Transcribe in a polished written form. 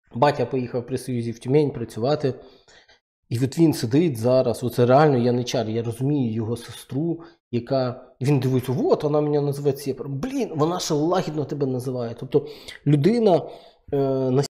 Батя поїхав при Союзі в Тюмень працювати. І от він сидить зараз, оце реально яничар, я розумію його сестру, яка, він дивиться, от вона мене називає Сєпаром. Блін, вона ще лагідно тебе називає. Тобто людина